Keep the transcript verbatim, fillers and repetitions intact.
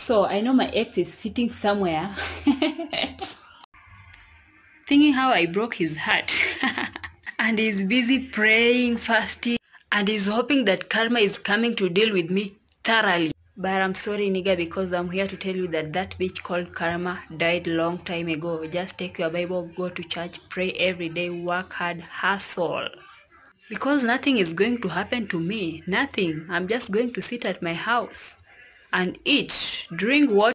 So I know my ex is sitting somewhere thinking how I broke his heart. And he's busy praying, fasting, and he's hoping that karma is coming to deal with me thoroughly. But I'm sorry, nigga, because I'm here to tell you that that bitch called karma died long time ago. Just take your Bible, go to church, pray every day, work hard, hustle. Because nothing is going to happen to me. Nothing. I'm just going to sit at my house and eat, drink water.